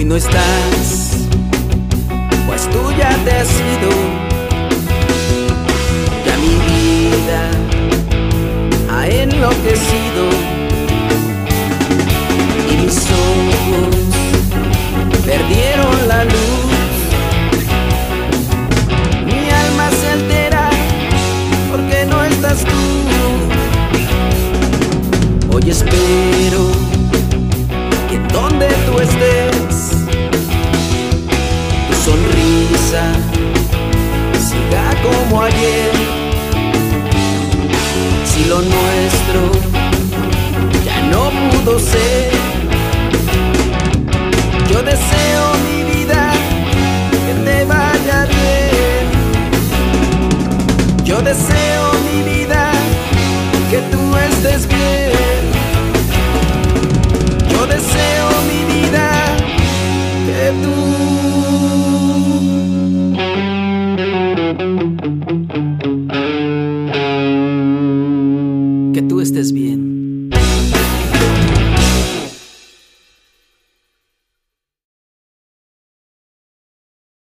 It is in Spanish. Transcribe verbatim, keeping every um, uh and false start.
no estás, pues tú ya te has ido. Ya mi vida ha enloquecido y mis ojos perdieron la luz. Mi alma se altera porque no estás tú. Hoy espero que en donde tú estés, tu sonrisa siga como ayer. Si lo nuestro ya no pudo ser, yo deseo, mi vida, que te vaya bien. Yo deseo, mi vida, que tú estés bien. Yo deseo, mi vida, que tú